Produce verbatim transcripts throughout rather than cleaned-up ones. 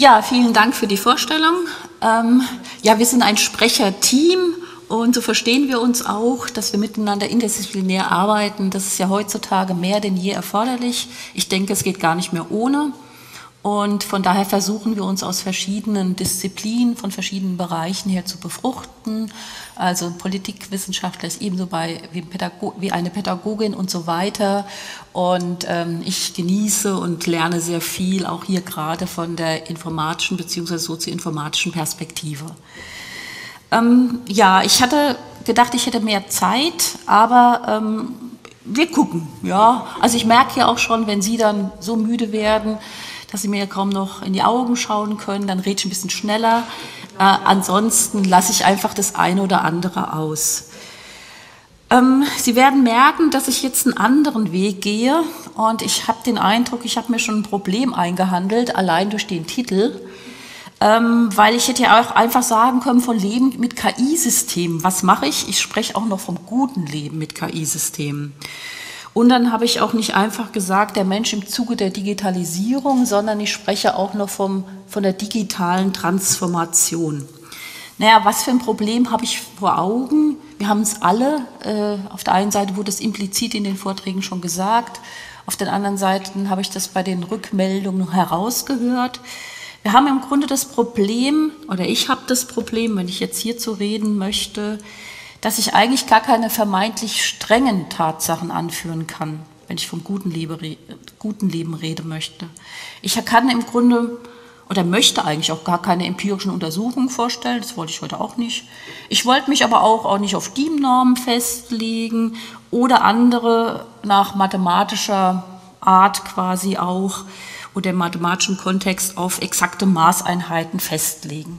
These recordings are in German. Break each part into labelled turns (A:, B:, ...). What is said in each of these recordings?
A: Ja, vielen Dank für die Vorstellung. Ähm, ja, wir sind ein Sprecherteam und so verstehen wir uns auch, dass wir miteinander interdisziplinär arbeiten. Das ist ja heutzutage mehr denn je erforderlich. Ich denke, es geht gar nicht mehr ohne. Und von daher versuchen wir uns aus verschiedenen Disziplinen, von verschiedenen Bereichen her zu befruchten. Also Politikwissenschaftler ist ebenso bei, wie, Pädago wie eine Pädagogin und so weiter. Und ähm, ich genieße und lerne sehr viel, auch hier gerade von der informatischen bzw. sozioinformatischen Perspektive. Ähm, ja, ich hatte gedacht, ich hätte mehr Zeit, aber ähm, wir gucken. Ja, also ich merke ja auch schon, wenn Sie dann so müde werden, dass Sie mir ja kaum noch in die Augen schauen können, dann rede ich ein bisschen schneller. Äh, ansonsten lasse ich einfach das eine oder andere aus. Ähm, Sie werden merken, dass ich jetzt einen anderen Weg gehe und ich habe den Eindruck, ich habe mir schon ein Problem eingehandelt, allein durch den Titel, ähm, weil ich hätte ja auch einfach sagen können, von Leben mit K I-Systemen. Was mache ich? Ich spreche auch noch vom guten Leben mit K I-Systemen. Und dann habe ich auch nicht einfach gesagt, der Mensch im Zuge der Digitalisierung, sondern ich spreche auch noch vom, von der digitalen Transformation. Naja, was für ein Problem habe ich vor Augen? Wir haben es alle, äh, auf der einen Seite wurde es implizit in den Vorträgen schon gesagt, auf den anderen Seiten habe ich das bei den Rückmeldungen herausgehört. Wir haben im Grunde das Problem, oder ich habe das Problem, wenn ich jetzt hierzu reden möchte, dass ich eigentlich gar keine vermeintlich strengen Tatsachen anführen kann, wenn ich vom guten Leben, guten Leben reden möchte. Ich kann im Grunde oder möchte eigentlich auch gar keine empirischen Untersuchungen vorstellen, das wollte ich heute auch nicht. Ich wollte mich aber auch, auch nicht auf D I E M-Normen festlegen oder andere nach mathematischer Art quasi auch oder im mathematischen Kontext auf exakte Maßeinheiten festlegen.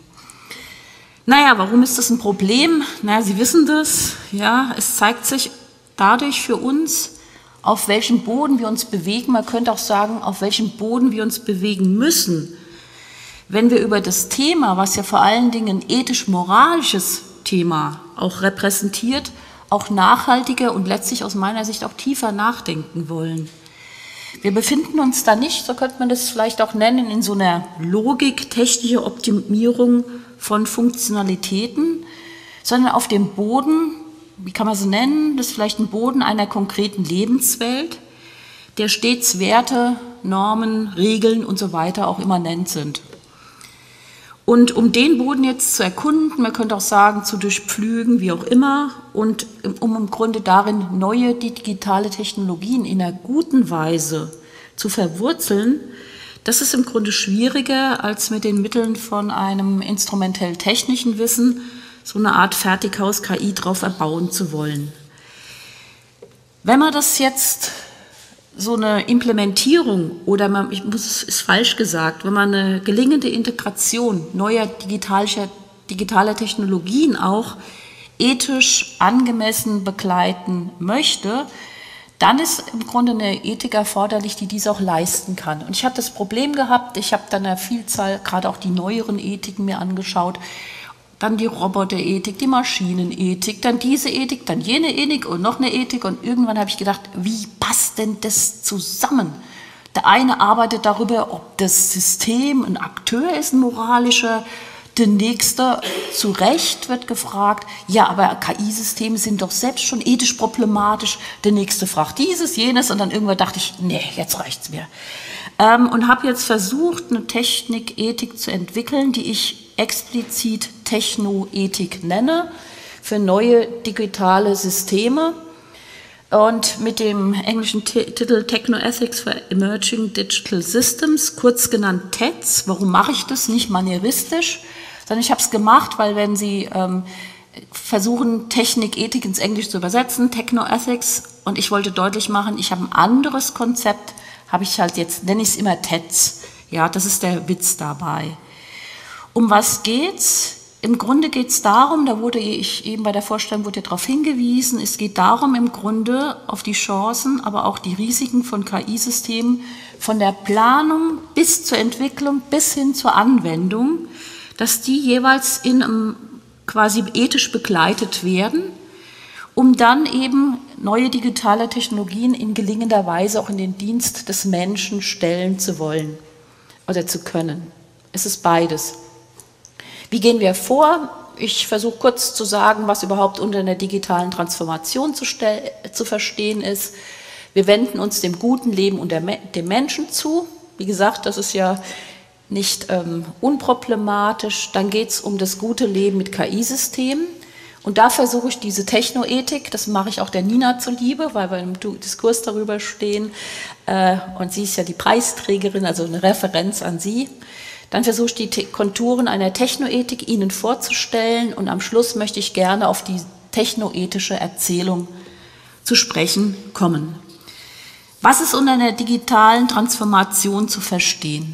A: Naja, warum ist das ein Problem? Naja, Sie wissen das, ja, es zeigt sich dadurch für uns, auf welchem Boden wir uns bewegen. Man könnte auch sagen, auf welchem Boden wir uns bewegen müssen, wenn wir über das Thema, was ja vor allen Dingen ein ethisch-moralisches Thema auch repräsentiert, auch nachhaltiger und letztlich aus meiner Sicht auch tiefer nachdenken wollen. Wir befinden uns da nicht, so könnte man das vielleicht auch nennen, in so einer Logik, technische Optimierung von Funktionalitäten, sondern auf dem Boden, wie kann man so nennen, das ist vielleicht ein Boden einer konkreten Lebenswelt, der stets Werte, Normen, Regeln und so weiter auch immanent sind. Und um den Boden jetzt zu erkunden, man könnte auch sagen, zu durchpflügen, wie auch immer, und um im Grunde darin neue digitale Technologien in einer guten Weise zu verwurzeln, das ist im Grunde schwieriger, als mit den Mitteln von einem instrumentell-technischen Wissen so eine Art Fertighaus-K I drauf erbauen zu wollen. Wenn man das jetzt so eine Implementierung oder man, ich muss, es ist falsch gesagt, wenn man eine gelingende Integration neuer digitaler, digitaler Technologien auch ethisch angemessen begleiten möchte, dann ist im Grunde eine Ethik erforderlich, die dies auch leisten kann. Und ich habe das Problem gehabt, ich habe dann eine Vielzahl, gerade auch die neueren Ethiken mir angeschaut, dann die Roboterethik, die Maschinenethik, dann diese Ethik, dann jene Ethik und noch eine Ethik. Und irgendwann habe ich gedacht, wie passt denn das zusammen? Der eine arbeitet darüber, ob das System ein Akteur ist, ein moralischer. Der nächste, zu Recht wird gefragt, ja, aber K I-Systeme sind doch selbst schon ethisch problematisch. Der nächste fragt dieses, jenes und dann irgendwann dachte ich, nee, jetzt reicht's mir. Ähm, und habe jetzt versucht, eine Technikethik zu entwickeln, die ich explizit Technoethik nenne, für neue digitale Systeme. Und mit dem englischen Titel Technoethics for Emerging Digital Systems, kurz genannt T E D S. Warum mache ich das? Nicht manieristisch, sondern ich habe es gemacht, weil wenn Sie ähm, versuchen, Technik, Ethik ins Englische zu übersetzen, Technoethics, und ich wollte deutlich machen, ich habe ein anderes Konzept, habe ich halt jetzt, nenne ich es immer T E D S. Ja, das ist der Witz dabei. Um was geht's? Im Grunde geht es darum, da wurde ich eben bei der Vorstellung wurde ja darauf hingewiesen, es geht darum im Grunde auf die Chancen, aber auch die Risiken von K I-Systemen, von der Planung bis zur Entwicklung bis hin zur Anwendung, dass die jeweils in einem, quasi ethisch begleitet werden, um dann eben neue digitale Technologien in gelingender Weise auch in den Dienst des Menschen stellen zu wollen oder zu können. Es ist beides. Wie gehen wir vor? Ich versuche kurz zu sagen, was überhaupt unter einer digitalen Transformation zu, zu verstehen ist. Wir wenden uns dem guten Leben und der, dem Menschen zu. Wie gesagt, das ist ja nicht ähm, unproblematisch. Dann geht es um das gute Leben mit K I-Systemen. Und da versuche ich diese Technoethik, das mache ich auch der Nina zuliebe, weil wir im Diskurs darüber stehen. Äh, und sie ist ja die Preisträgerin, also eine Referenz an sie. Dann versuche ich die Konturen einer Technoethik Ihnen vorzustellen und am Schluss möchte ich gerne auf die technoethische Erzählung zu sprechen kommen. Was ist unter einer digitalen Transformation zu verstehen?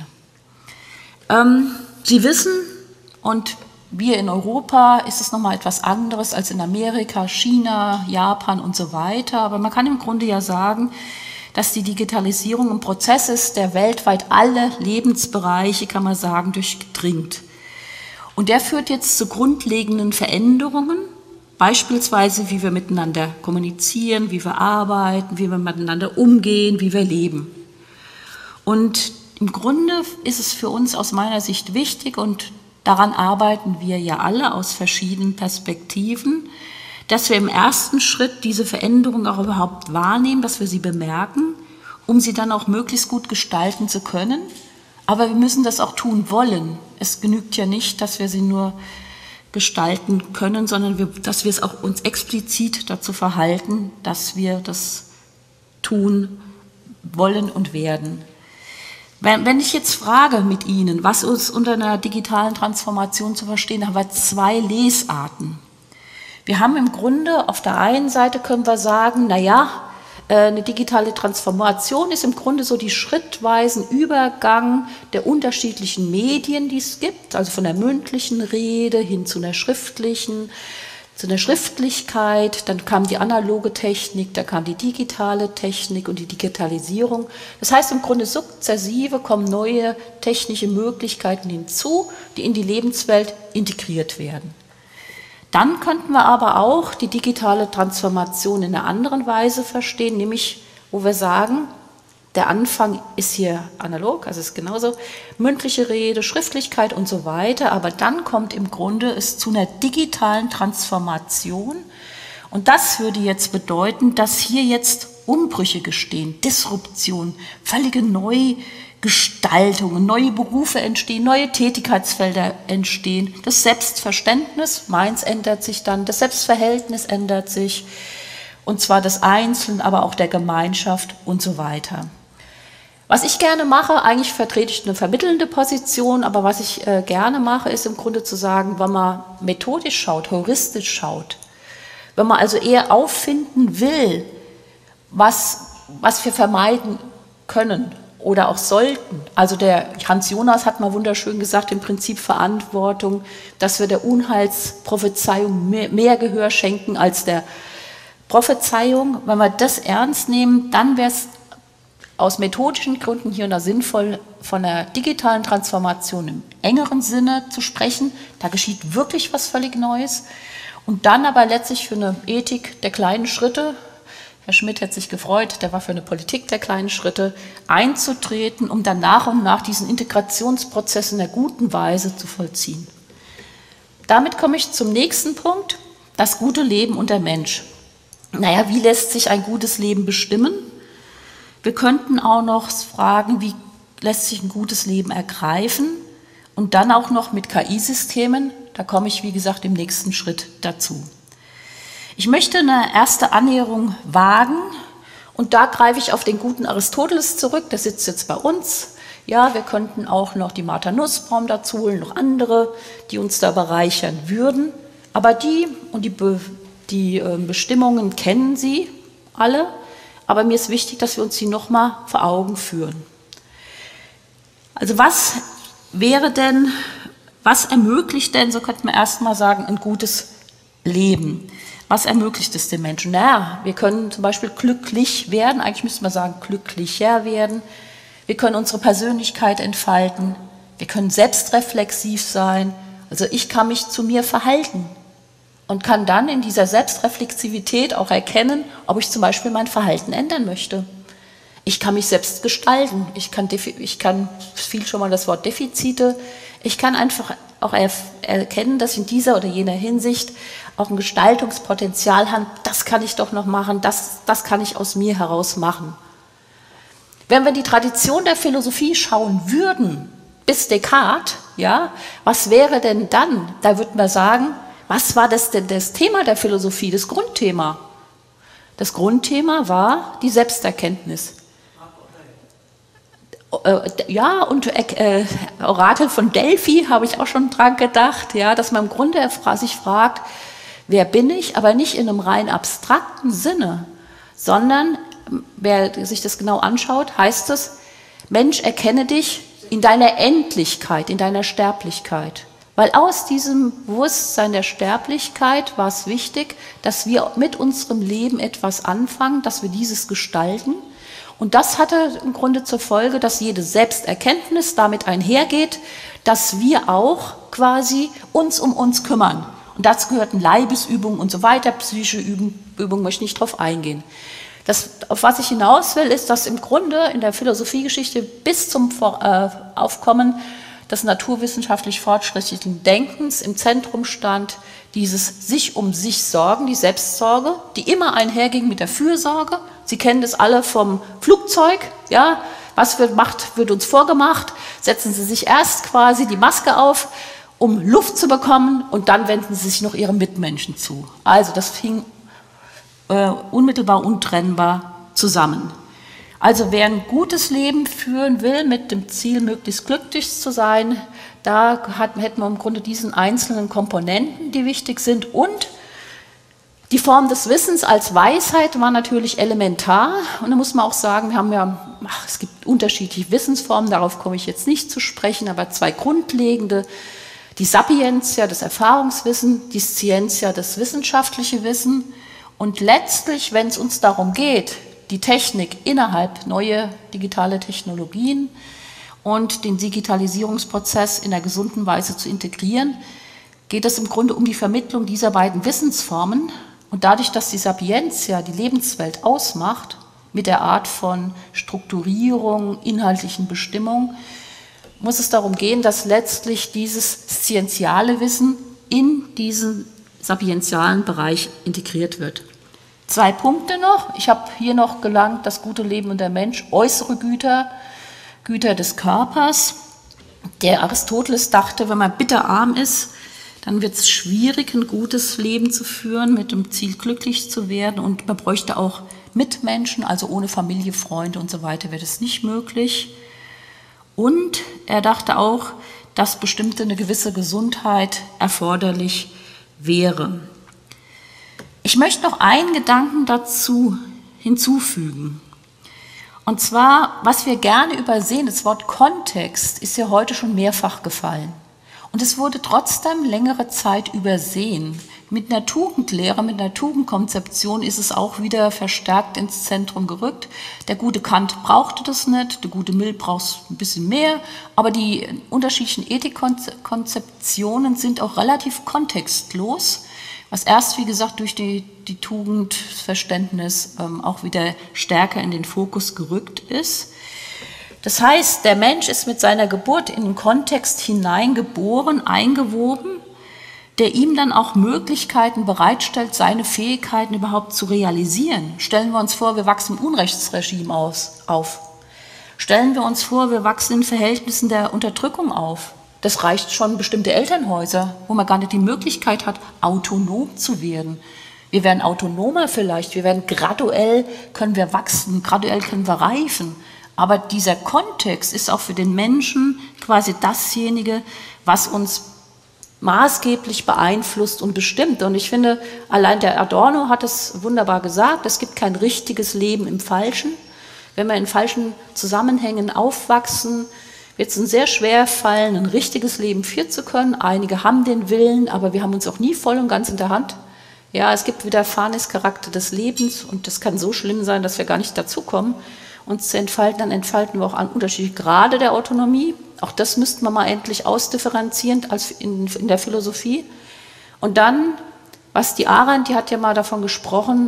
A: Ähm, Sie wissen, und wir in Europa ist es nochmal etwas anderes als in Amerika, China, Japan und so weiter, aber man kann im Grunde ja sagen, dass die Digitalisierung ein Prozess ist, der weltweit alle Lebensbereiche, kann man sagen, durchdringt. Und der führt jetzt zu grundlegenden Veränderungen, beispielsweise wie wir miteinander kommunizieren, wie wir arbeiten, wie wir miteinander umgehen, wie wir leben. Und im Grunde ist es für uns aus meiner Sicht wichtig, und daran arbeiten wir ja alle aus verschiedenen Perspektiven, dass wir im ersten Schritt diese Veränderung auch überhaupt wahrnehmen, dass wir sie bemerken, um sie dann auch möglichst gut gestalten zu können. Aber wir müssen das auch tun wollen. Es genügt ja nicht, dass wir sie nur gestalten können, sondern wir, dass wir es auch uns explizit dazu verhalten, dass wir das tun wollen und werden. Wenn, wenn ich jetzt frage mit Ihnen, was uns unter einer digitalen Transformation zu verstehen, haben wir zwei Lesarten. Wir haben im Grunde, auf der einen Seite können wir sagen, naja, eine digitale Transformation ist im Grunde so die schrittweisen Übergang der unterschiedlichen Medien, die es gibt, also von der mündlichen Rede hin zu einer schriftlichen, zu einer Schriftlichkeit, dann kam die analoge Technik, da kam die digitale Technik und die Digitalisierung. Das heißt im Grunde sukzessive kommen neue technische Möglichkeiten hinzu, die in die Lebenswelt integriert werden. Dann könnten wir aber auch die digitale Transformation in einer anderen Weise verstehen, nämlich wo wir sagen, der Anfang ist hier analog, also ist genauso mündliche Rede, Schriftlichkeit und so weiter, aber dann kommt im Grunde es zu einer digitalen Transformation und das würde jetzt bedeuten, dass hier jetzt Umbrüche geschehen, Disruption, völlige Neugestaltungen, neue Berufe entstehen, neue Tätigkeitsfelder entstehen, das Selbstverständnis, meins ändert sich dann, das Selbstverhältnis ändert sich, und zwar des Einzelnen, aber auch der Gemeinschaft und so weiter. Was ich gerne mache, eigentlich vertrete ich eine vermittelnde Position, aber was ich äh, gerne mache, ist im Grunde zu sagen, wenn man methodisch schaut, heuristisch schaut, wenn man also eher auffinden will, was, was wir vermeiden können oder auch sollten. Also der Hans Jonas hat mal wunderschön gesagt, im Prinzip Verantwortung, dass wir der Unheilsprophezeiung mehr, mehr Gehör schenken als der Prophezeiung. Wenn wir das ernst nehmen, dann wäre es aus methodischen Gründen hier noch sinnvoll, von der digitalen Transformation im engeren Sinne zu sprechen. Da geschieht wirklich was völlig Neues. Und dann aber letztlich für eine Ethik der kleinen Schritte, Herr Schmidt hat sich gefreut, der war für eine Politik der kleinen Schritte, einzutreten, um dann nach und nach diesen Integrationsprozess in einer guten Weise zu vollziehen. Damit komme ich zum nächsten Punkt, das gute Leben und der Mensch. Naja, wie lässt sich ein gutes Leben bestimmen? Wir könnten auch noch fragen, wie lässt sich ein gutes Leben ergreifen? Und dann auch noch mit K I-Systemen, da komme ich, wie gesagt, im nächsten Schritt dazu. Ich möchte eine erste Annäherung wagen und da greife ich auf den guten Aristoteles zurück, der sitzt jetzt bei uns. Ja, wir könnten auch noch die Martha Nussbaum dazu holen, noch andere, die uns da bereichern würden. Aber die und die, Be die äh, Bestimmungen kennen Sie alle. Aber mir ist wichtig, dass wir uns die nochmal vor Augen führen. Also was wäre denn, was ermöglicht denn, so könnte man erstmal sagen, ein gutes Leben? Was ermöglicht es den Menschen? Naja, wir können zum Beispiel glücklich werden, eigentlich müsste man sagen glücklicher werden. Wir können unsere Persönlichkeit entfalten. Wir können selbstreflexiv sein. Also ich kann mich zu mir verhalten. Und kann dann in dieser Selbstreflexivität auch erkennen, ob ich zum Beispiel mein Verhalten ändern möchte. Ich kann mich selbst gestalten. Ich kann, ich kann, es fiel schon mal das Wort Defizite. Ich kann einfach auch er, erkennen, dass ich in dieser oder jener Hinsicht auch ein Gestaltungspotenzial habe. Das kann ich doch noch machen. Das, das kann ich aus mir heraus machen. Wenn wir die Tradition der Philosophie schauen würden, bis Descartes, ja, was wäre denn dann? Da würden wir sagen, was war das denn das Thema der Philosophie, das Grundthema? Das Grundthema war die Selbsterkenntnis. Ja, und äh, Orakel von Delphi habe ich auch schon dran gedacht, ja, dass man im Grunde sich fragt, wer bin ich, aber nicht in einem rein abstrakten Sinne, sondern, wer sich das genau anschaut, heißt es, Mensch, erkenne dich in deiner Endlichkeit, in deiner Sterblichkeit. Weil aus diesem Bewusstsein der Sterblichkeit war es wichtig, dass wir mit unserem Leben etwas anfangen, dass wir dieses gestalten. Und das hatte im Grunde zur Folge, dass jede Selbsterkenntnis damit einhergeht, dass wir auch quasi uns um uns kümmern. Und dazu gehörten Leibesübungen und so weiter, psychische Übungen, Übungen möchte ich nicht drauf eingehen. Das, auf was ich hinaus will, ist, dass im Grunde in der Philosophiegeschichte bis zum äh, Aufkommen des naturwissenschaftlich fortschrittlichen Denkens im Zentrum stand dieses sich um sich sorgen, die Selbstsorge, die immer einherging mit der Fürsorge. Sie kennen das alle vom Flugzeug, ja, was wird, macht, wird uns vorgemacht, setzen Sie sich erst quasi die Maske auf, um Luft zu bekommen, und dann wenden Sie sich noch Ihren Mitmenschen zu. Also das hing äh, unmittelbar untrennbar zusammen. Also wer ein gutes Leben führen will, mit dem Ziel, möglichst glücklich zu sein, da hat, hätten wir im Grunde diesen einzelnen Komponenten, die wichtig sind. Und die Form des Wissens als Weisheit war natürlich elementar. Und da muss man auch sagen, wir haben ja, ach, es gibt unterschiedliche Wissensformen, darauf komme ich jetzt nicht zu sprechen, aber zwei grundlegende: die Sapientia, das Erfahrungswissen, die Scientia, das wissenschaftliche Wissen. Und letztlich, wenn es uns darum geht, die Technik innerhalb neue digitale Technologien und den Digitalisierungsprozess in einer gesunden Weise zu integrieren, geht es im Grunde um die Vermittlung dieser beiden Wissensformen. Und dadurch, dass die Sapientia die Lebenswelt ausmacht, mit der Art von Strukturierung, inhaltlichen Bestimmung, muss es darum gehen, dass letztlich dieses scientiale Wissen in diesen sapientialen Bereich integriert wird. Zwei Punkte noch. Ich habe hier noch gelangt, das gute Leben und der Mensch, äußere Güter, Güter des Körpers. Der Aristoteles dachte, wenn man bitterarm ist, dann wird es schwierig, ein gutes Leben zu führen, mit dem Ziel, glücklich zu werden. Und man bräuchte auch Mitmenschen, also ohne Familie, Freunde und so weiter wäre das nicht möglich. Und er dachte auch, dass bestimmte eine gewisse Gesundheit erforderlich wäre. Ich möchte noch einen Gedanken dazu hinzufügen. Und zwar, was wir gerne übersehen, das Wort Kontext ist ja heute schon mehrfach gefallen. Und es wurde trotzdem längere Zeit übersehen. Mit einer Tugendlehre, mit einer Tugendkonzeption ist es auch wieder verstärkt ins Zentrum gerückt. Der gute Kant brauchte das nicht, der gute Mill braucht ein bisschen mehr, aber die unterschiedlichen Ethikkonzeptionen sind auch relativ kontextlos, was erst, wie gesagt, durch die, die Tugendverständnis ähm, auch wieder stärker in den Fokus gerückt ist. Das heißt, der Mensch ist mit seiner Geburt in einen Kontext hineingeboren, eingewoben, der ihm dann auch Möglichkeiten bereitstellt, seine Fähigkeiten überhaupt zu realisieren. Stellen wir uns vor, wir wachsen im Unrechtsregime aus, auf. Stellen wir uns vor, wir wachsen in Verhältnissen der Unterdrückung auf. Das reicht schon bestimmte Elternhäuser, wo man gar nicht die Möglichkeit hat, autonom zu werden. Wir werden autonomer vielleicht, wir werden graduell, können wir wachsen, graduell können wir reifen. Aber dieser Kontext ist auch für den Menschen quasi dasjenige, was uns maßgeblich beeinflusst und bestimmt. Und ich finde, allein der Adorno hat es wunderbar gesagt, es gibt kein richtiges Leben im Falschen. Wenn wir in falschen Zusammenhängen aufwachsen, wird es uns sehr schwer fallen, ein richtiges Leben führen zu können. Einige haben den Willen, aber wir haben uns auch nie voll und ganz in der Hand. Ja, es gibt Widerfahrnischarakter des Lebens und das kann so schlimm sein, dass wir gar nicht dazukommen, uns zu entfalten. Dann entfalten wir auch an unterschiedliche Grade der Autonomie. Auch das müssten wir mal endlich ausdifferenzieren als in, in der Philosophie. Und dann, was die Arendt, die hat ja mal davon gesprochen,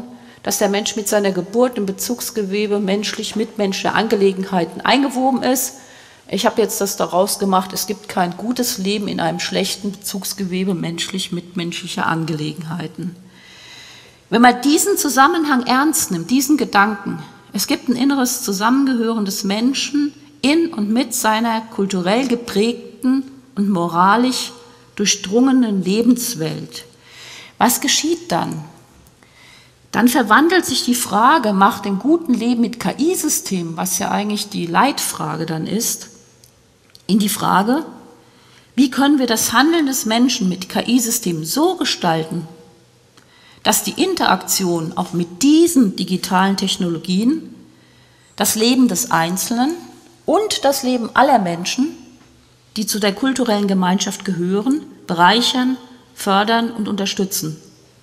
A: dass der Mensch mit seiner Geburt im Bezugsgewebe menschlich-mitmenschlicher Angelegenheiten eingewoben ist. Ich habe jetzt das daraus gemacht, es gibt kein gutes Leben in einem schlechten Bezugsgewebe menschlich-mitmenschlicher Angelegenheiten. Wenn man diesen Zusammenhang ernst nimmt, diesen Gedanken, es gibt ein inneres Zusammengehören des Menschen in und mit seiner kulturell geprägten und moralisch durchdrungenen Lebenswelt. Was geschieht dann? Dann verwandelt sich die Frage nach dem guten Leben mit K I-Systemen, was ja eigentlich die Leitfrage dann ist, in die Frage, wie können wir das Handeln des Menschen mit K I-Systemen so gestalten, dass die Interaktion auch mit diesen digitalen Technologien das Leben des Einzelnen und das Leben aller Menschen, die zu der kulturellen Gemeinschaft gehören, bereichern, fördern und unterstützen.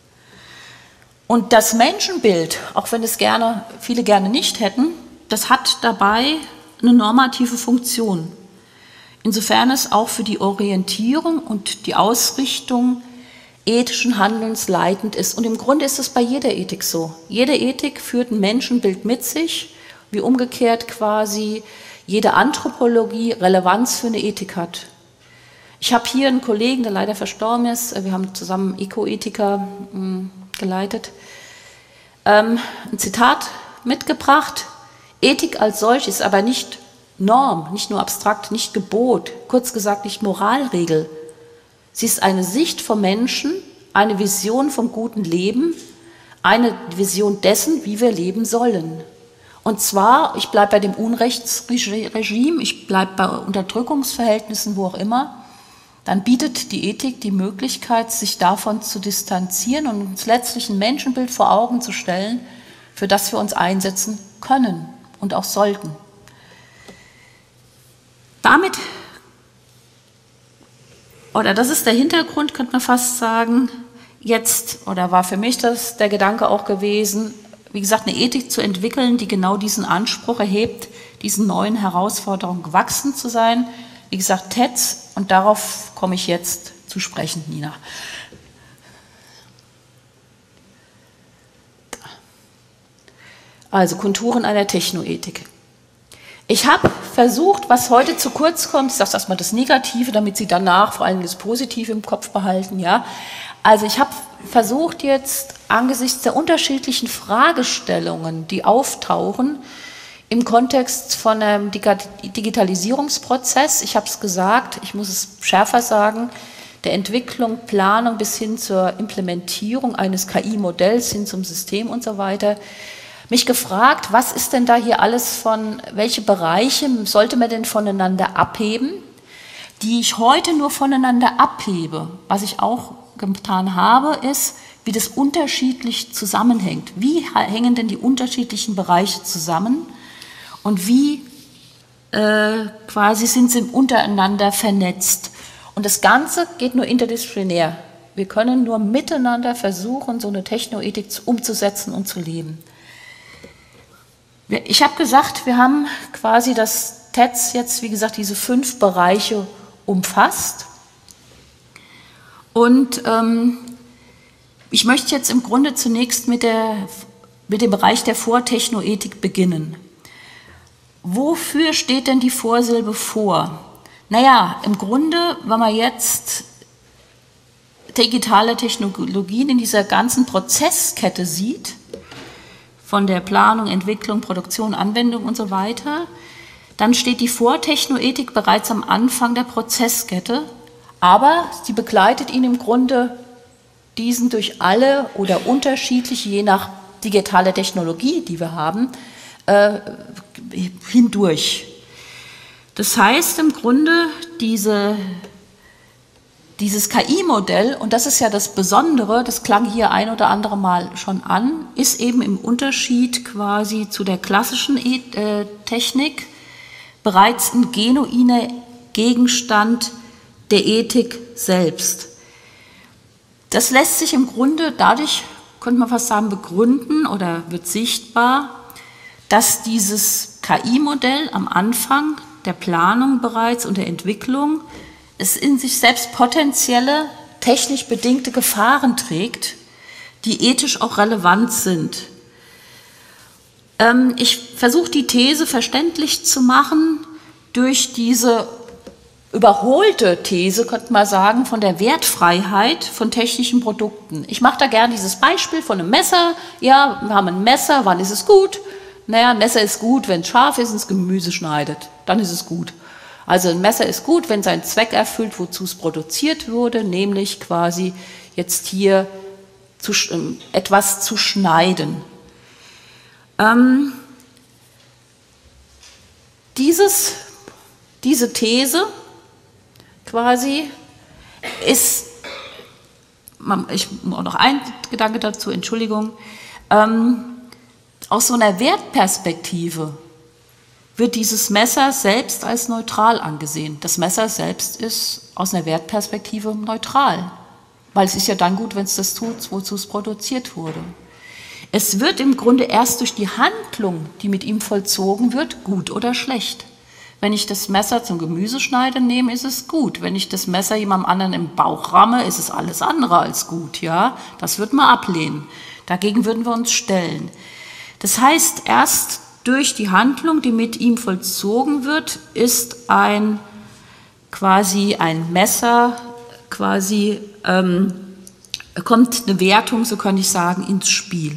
A: Und das Menschenbild, auch wenn es gerne, viele gerne nicht hätten, das hat dabei eine normative Funktion. Insofern es auch für die Orientierung und die Ausrichtung ethischen Handelns leitend ist. Und im Grunde ist es bei jeder Ethik so. Jede Ethik führt ein Menschenbild mit sich, wie umgekehrt quasi jede Anthropologie Relevanz für eine Ethik hat. Ich habe hier einen Kollegen, der leider verstorben ist, wir haben zusammen Eco-Ethiker mh, geleitet, ähm, ein Zitat mitgebracht: Ethik als solch ist aber nicht Norm, nicht nur abstrakt, nicht Gebot, kurz gesagt nicht Moralregel. Sie ist eine Sicht vom Menschen, eine Vision vom guten Leben, eine Vision dessen, wie wir leben sollen. Und zwar, ich bleibe bei dem Unrechtsregime, ich bleibe bei Unterdrückungsverhältnissen, wo auch immer, dann bietet die Ethik die Möglichkeit, sich davon zu distanzieren und uns letztlich ein Menschenbild vor Augen zu stellen, für das wir uns einsetzen können und auch sollten. Damit, oder das ist der Hintergrund, könnte man fast sagen, jetzt, oder war für mich das der Gedanke auch gewesen, wie gesagt, eine Ethik zu entwickeln, die genau diesen Anspruch erhebt, diesen neuen Herausforderungen gewachsen zu sein. Wie gesagt, T E D S, und darauf komme ich jetzt zu sprechen, Nina. Also Konturen einer Technoethik. Ich habe versucht, was heute zu kurz kommt, ich sage erstmal das Negative, damit Sie danach vor allem das Positive im Kopf behalten. Ja? Also ich habe versucht jetzt angesichts der unterschiedlichen Fragestellungen, die auftauchen, im Kontext von einem Digitalisierungsprozess, ich habe es gesagt, ich muss es schärfer sagen, der Entwicklung, Planung bis hin zur Implementierung eines K I-Modells hin zum System und so weiter, mich gefragt, was ist denn da hier alles von, welche Bereiche sollte man denn voneinander abheben, die ich heute nur voneinander abhebe. Was ich auch getan habe, ist, wie das unterschiedlich zusammenhängt. Wie hängen denn die unterschiedlichen Bereiche zusammen und wie äh, quasi sind sie untereinander vernetzt. Und das Ganze geht nur interdisziplinär. Wir können nur miteinander versuchen, so eine Technoethik umzusetzen und zu leben. Ich habe gesagt, wir haben quasi das T E D S jetzt, wie gesagt, diese fünf Bereiche umfasst. Und ähm, ich möchte jetzt im Grunde zunächst mit, der, mit dem Bereich der Vortechnoethik beginnen. Wofür steht denn die Vorsilbe vor? Naja, im Grunde, wenn man jetzt digitale Technologien in dieser ganzen Prozesskette sieht, von der Planung, Entwicklung, Produktion, Anwendung und so weiter, dann steht die Vortechnoethik bereits am Anfang der Prozesskette, aber sie begleitet ihn im Grunde diesen durch alle oder unterschiedliche, je nach digitaler Technologie, die wir haben, äh, hindurch. Das heißt im Grunde, diese, dieses K I-Modell, und das ist ja das Besondere, das klang hier ein oder andere Mal schon an, ist eben im Unterschied quasi zu der klassischen e- äh, Technik bereits ein genuiner Gegenstand der Ethik selbst. Das lässt sich im Grunde dadurch, könnte man fast sagen, begründen oder wird sichtbar, dass dieses K I-Modell am Anfang der Planung bereits und der Entwicklung es in sich selbst potenzielle, technisch bedingte Gefahren trägt, die ethisch auch relevant sind. Ähm, ich versuche die These verständlich zu machen durch diese überholte These, könnte man sagen, von der Wertfreiheit von technischen Produkten. Ich mache da gerne dieses Beispiel von einem Messer. Ja, wir haben ein Messer, wann ist es gut? Naja, ein Messer ist gut, wenn es scharf ist und das Gemüse schneidet. Dann ist es gut. Also ein Messer ist gut, wenn seinen Zweck erfüllt, wozu es produziert wurde, nämlich quasi jetzt hier zu, äh, etwas zu schneiden. Ähm, dieses, diese These quasi ist, ich noch ein Gedanke dazu, Entschuldigung, ähm, aus so einer Wertperspektive wird dieses Messer selbst als neutral angesehen. Das Messer selbst ist aus einer Wertperspektive neutral, weil es ist ja dann gut, wenn es das tut, wozu es produziert wurde. Es wird im Grunde erst durch die Handlung, die mit ihm vollzogen wird, gut oder schlecht. Wenn ich das Messer zum Gemüseschneiden nehme, ist es gut. Wenn ich das Messer jemandem anderen im Bauch ramme, ist es alles andere als gut. Ja? Das wird man ablehnen. Dagegen würden wir uns stellen. Das heißt, erst durch die Handlung, die mit ihm vollzogen wird, ist ein quasi ein Messer, quasi ähm, kommt eine Wertung, so kann ich sagen, ins Spiel.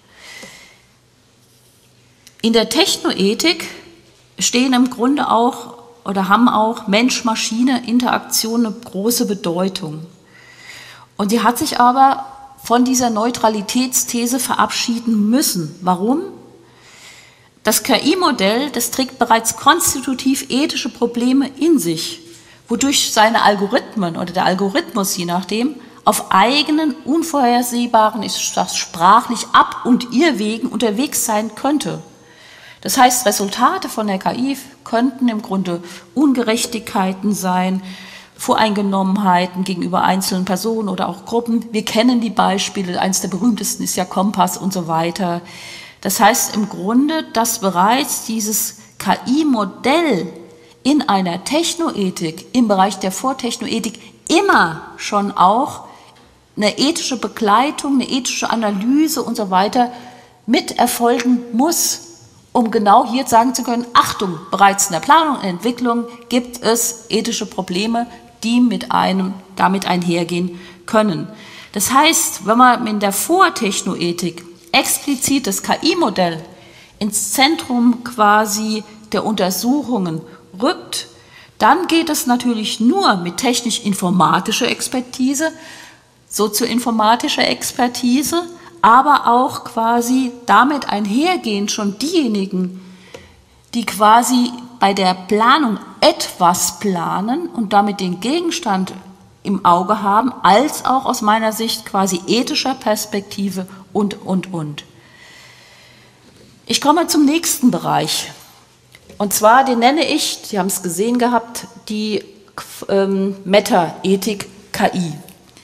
A: In der Technoethik stehen im Grunde auch oder haben auch Mensch-Maschine-Interaktion eine große Bedeutung. Und die hat sich aber von dieser Neutralitätsthese verabschieden müssen. Warum? Das K I-Modell, das trägt bereits konstitutiv ethische Probleme in sich, wodurch seine Algorithmen oder der Algorithmus, je nachdem, auf eigenen, unvorhersehbaren, ist das sprachlich Ab- und Irrwegen unterwegs sein könnte. Das heißt, Resultate von der K I könnten im Grunde Ungerechtigkeiten sein, Voreingenommenheiten gegenüber einzelnen Personen oder auch Gruppen. Wir kennen die Beispiele, eines der berühmtesten ist ja Kompass und so weiter. Das heißt im Grunde, dass bereits dieses K I-Modell in einer Technoethik, im Bereich der Vortechnoethik, immer schon auch eine ethische Begleitung, eine ethische Analyse und so weiter mit erfolgen muss, um genau hier sagen zu können, Achtung, bereits in der Planung und Entwicklung gibt es ethische Probleme, die mit einem damit einhergehen können. Das heißt, wenn man in der Vortechnoethik explizit das K I-Modell ins Zentrum quasi der Untersuchungen rückt, dann geht es natürlich nur mit technisch-informatischer Expertise, sozioinformatischer Expertise, aber auch quasi damit einhergehend schon diejenigen, die quasi bei der Planung etwas planen und damit den Gegenstand im Auge haben, als auch aus meiner Sicht quasi ethischer Perspektive und, und, und. Ich komme zum nächsten Bereich. Und zwar, den nenne ich, Sie haben es gesehen gehabt, die ähm, Metaethik K I.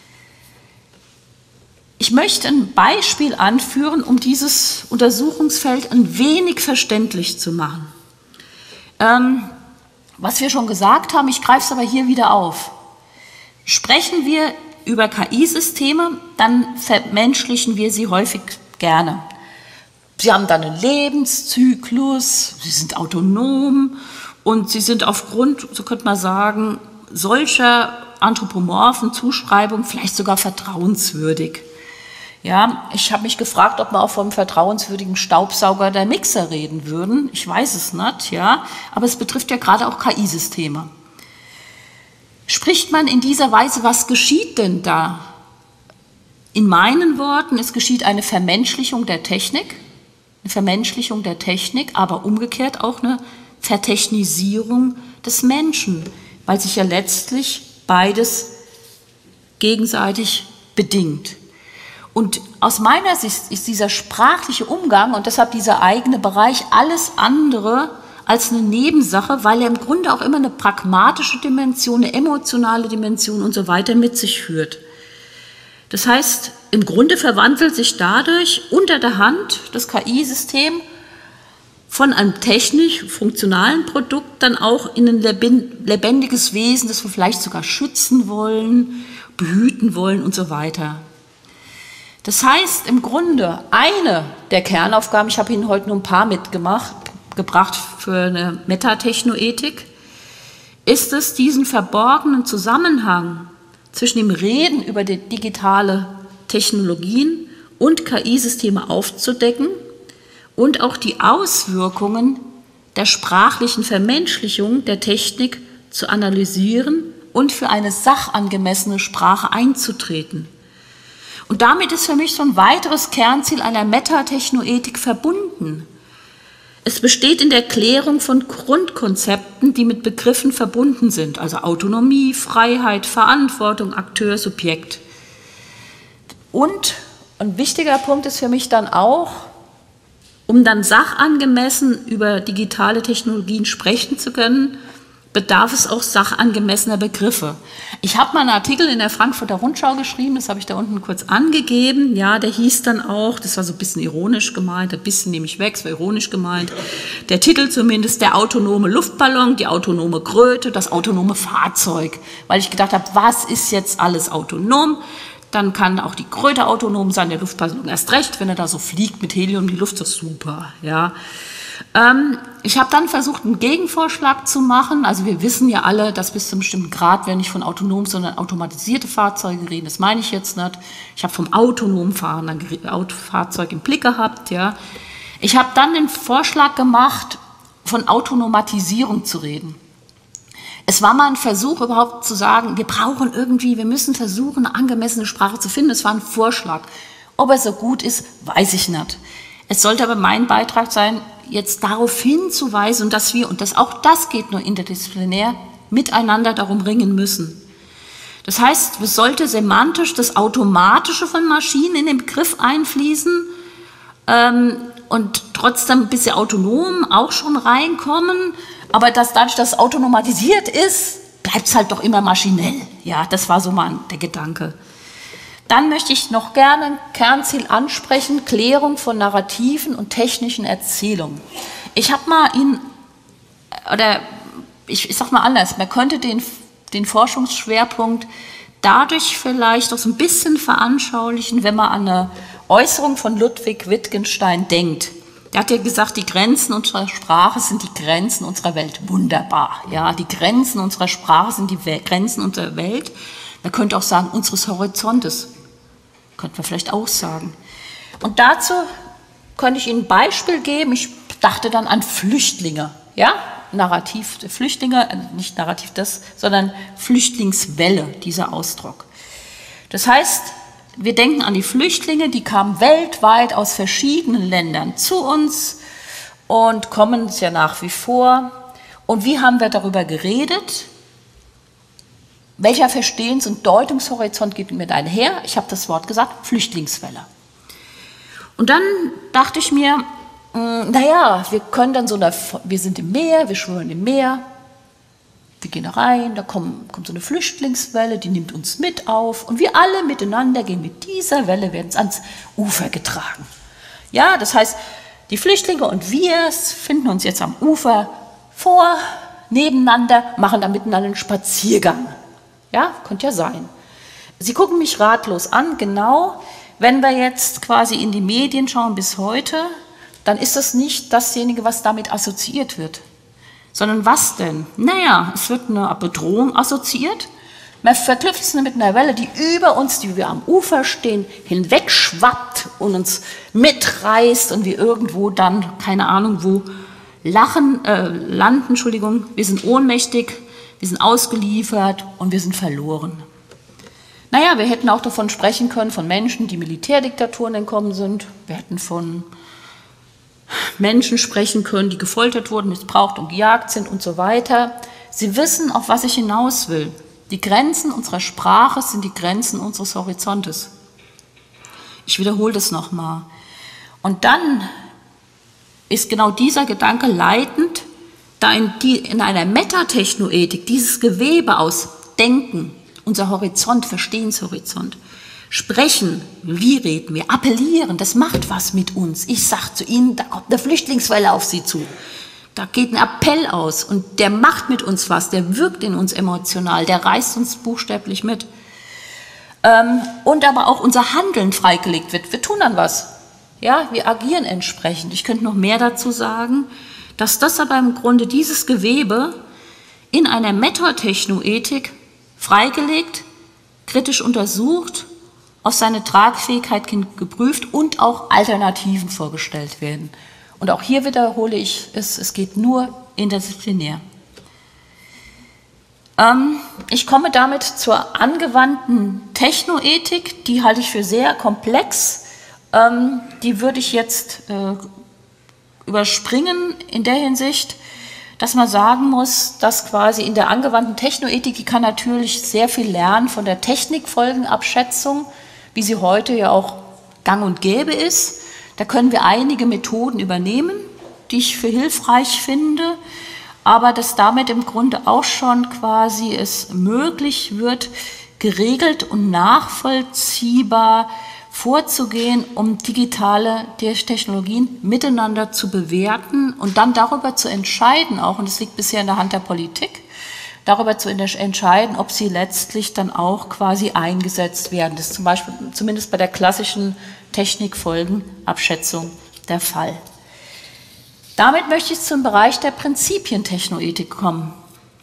A: Ich möchte ein Beispiel anführen, um dieses Untersuchungsfeld ein wenig verständlich zu machen. Ähm, was wir schon gesagt haben, ich greife es aber hier wieder auf. Sprechen wir über K I-Systeme, dann vermenschlichen wir sie häufig gerne. Sie haben dann einen Lebenszyklus, sie sind autonom und sie sind aufgrund, so könnte man sagen, solcher anthropomorphen Zuschreibungen vielleicht sogar vertrauenswürdig. Ja, ich habe mich gefragt, ob wir auch vom vertrauenswürdigen Staubsauger der Mixer reden würden. Ich weiß es nicht, ja, aber es betrifft ja gerade auch K I-Systeme. Spricht man in dieser Weise, was geschieht denn da? In meinen Worten, es geschieht eine Vermenschlichung der Technik, eine Vermenschlichung der Technik, aber umgekehrt auch eine Vertechnisierung des Menschen, weil sich ja letztlich beides gegenseitig bedingt. Und aus meiner Sicht ist dieser sprachliche Umgang und deshalb dieser eigene Bereich alles andere als eine Nebensache, weil er im Grunde auch immer eine pragmatische Dimension, eine emotionale Dimension und so weiter mit sich führt. Das heißt, im Grunde verwandelt sich dadurch unter der Hand das K I-System von einem technisch funktionalen Produkt dann auch in ein lebendiges Wesen, das wir vielleicht sogar schützen wollen, behüten wollen und so weiter. Das heißt im Grunde, eine der Kernaufgaben. Ich habe Ihnen heute nur ein paar mitgemacht, gebracht für eine Metatechnoethik. Ist es, diesen verborgenen Zusammenhang zwischen dem Reden über die digitale Technologien und K I-Systeme aufzudecken und auch die Auswirkungen der sprachlichen Vermenschlichung der Technik zu analysieren und für eine sachangemessene Sprache einzutreten. Und damit ist für mich so ein weiteres Kernziel einer Metatechnoethik verbunden. Es besteht in der Klärung von Grundkonzepten, die mit Begriffen verbunden sind, also Autonomie, Freiheit, Verantwortung, Akteur, Subjekt. Und ein wichtiger Punkt ist für mich dann auch, um dann sachangemessen über digitale Technologien sprechen zu können, bedarf es auch sachangemessener Begriffe. Ich habe mal einen Artikel in der Frankfurter Rundschau geschrieben, das habe ich da unten kurz angegeben. Ja, der hieß dann auch, das war so ein bisschen ironisch gemeint, ein bisschen nehme ich weg, es war ironisch gemeint. Der Titel zumindest, der autonome Luftballon, die autonome Kröte, das autonome Fahrzeug. Weil ich gedacht habe, was ist jetzt alles autonom? Dann kann auch die Kröte autonom sein, der Luftballon erst recht, wenn er da so fliegt mit Helium, die Luft ist super, ja. Ähm, ich habe dann versucht, einen Gegenvorschlag zu machen. Also wir wissen ja alle, dass bis zu einem bestimmten Grad wir nicht von autonom, sondern automatisierte Fahrzeuge reden. Das meine ich jetzt nicht. Ich habe vom autonomen Fahren ein Fahrzeug im Blick gehabt. Ja. Ich habe dann den Vorschlag gemacht, von Autonomatisierung zu reden. Es war mal ein Versuch überhaupt zu sagen, wir brauchen irgendwie, wir müssen versuchen, eine angemessene Sprache zu finden. Es war ein Vorschlag. Ob er so gut ist, weiß ich nicht. Es sollte aber mein Beitrag sein, jetzt darauf hinzuweisen, dass wir, und das, auch das geht nur interdisziplinär, miteinander darum ringen müssen. Das heißt, es sollte semantisch das Automatische von Maschinen in den Begriff einfließen ähm, und trotzdem ein bisschen autonom auch schon reinkommen, aber dass dadurch, dass es autonomatisiert ist, bleibt es halt doch immer maschinell. Ja, das war so mal der Gedanke. Dann möchte ich noch gerne ein Kernziel ansprechen, Klärung von narrativen und technischen Erzählungen. Ich habe mal Ihnen, oder ich, ich sage mal anders, man könnte den, den Forschungsschwerpunkt dadurch vielleicht auch so ein bisschen veranschaulichen, wenn man an eine Äußerung von Ludwig Wittgenstein denkt. Der hat ja gesagt, die Grenzen unserer Sprache sind die Grenzen unserer Welt. Wunderbar. Ja, die Grenzen unserer Sprache sind die We- Grenzen unserer Welt. Man könnte auch sagen, unseres Horizontes. Könnte man vielleicht auch sagen. Und dazu könnte ich Ihnen ein Beispiel geben. Ich dachte dann an Flüchtlinge. Ja, Narrativ, Flüchtlinge, nicht Narrativ das, sondern Flüchtlingswelle, dieser Ausdruck. Das heißt, wir denken an die Flüchtlinge, die kamen weltweit aus verschiedenen Ländern zu uns und kommen es ja nach wie vor. Und wie haben wir darüber geredet? Welcher Verstehens- und Deutungshorizont geht mit einher? Ich habe das Wort gesagt, Flüchtlingswelle. Und dann dachte ich mir, naja, wir können dann so eine, wir sind im Meer, wir schwimmen im Meer, wir gehen da rein, da kommt, kommt so eine Flüchtlingswelle, die nimmt uns mit auf und wir alle miteinander gehen mit dieser Welle, werden ans Ufer getragen. Ja, das heißt, die Flüchtlinge und wir finden uns jetzt am Ufer vor, nebeneinander, machen da miteinander einen Spaziergang. Ja, könnte ja sein. Sie gucken mich ratlos an, genau. Wenn wir jetzt quasi in die Medien schauen bis heute, dann ist das nicht dasjenige, was damit assoziiert wird. Sondern was denn? Naja, es wird eine Bedrohung assoziiert. Man verknüpft es mit einer Welle, die über uns, die wir am Ufer stehen, hinwegschwappt und uns mitreißt und wir irgendwo dann, keine Ahnung wo, lachen, äh, landen, Entschuldigung, wir sind ohnmächtig, wir sind ausgeliefert und wir sind verloren. Naja, wir hätten auch davon sprechen können, von Menschen, die Militärdiktaturen entkommen sind. Wir hätten von Menschen sprechen können, die gefoltert wurden, missbraucht und gejagt sind und so weiter. Sie wissen, auf was ich hinaus will. Die Grenzen unserer Sprache sind die Grenzen unseres Horizontes. Ich wiederhole das nochmal. Und dann ist genau dieser Gedanke leitend, da in, die, in einer Metatechnoethik dieses Gewebe aus Denken, unser Horizont, Verstehenshorizont, Sprechen, wie reden wir, appellieren, das macht was mit uns. Ich sage zu Ihnen, da kommt eine Flüchtlingswelle auf Sie zu. Da geht ein Appell aus und der macht mit uns was, der wirkt in uns emotional, der reißt uns buchstäblich mit. Ähm, und aber auch unser Handeln freigelegt wird. Wir tun dann was. Ja, wir agieren entsprechend. Ich könnte noch mehr dazu sagen, dass das aber im Grunde dieses Gewebe in einer Method-Technoethik freigelegt, kritisch untersucht, auf seine Tragfähigkeit hin geprüft und auch Alternativen vorgestellt werden. Und auch hier wiederhole ich es, es geht nur interdisziplinär. Ähm, ich komme damit zur angewandten Technoethik, die halte ich für sehr komplex. Ähm, die würde ich jetzt äh, überspringen in der Hinsicht, dass man sagen muss, dass quasi in der angewandten Technoethik, die kann natürlich sehr viel lernen von der Technikfolgenabschätzung, wie sie heute ja auch gang und gäbe ist. Da können wir einige Methoden übernehmen, die ich für hilfreich finde, aber dass damit im Grunde auch schon quasi es möglich wird, geregelt und nachvollziehbar vorzugehen, um digitale Technologien miteinander zu bewerten und dann darüber zu entscheiden auch, und das liegt bisher in der Hand der Politik, darüber zu entscheiden, ob sie letztlich dann auch quasi eingesetzt werden. Das ist zum Beispiel zumindest bei der klassischen Technikfolgenabschätzung der Fall. Damit möchte ich zum Bereich der Prinzipientechnoethik kommen.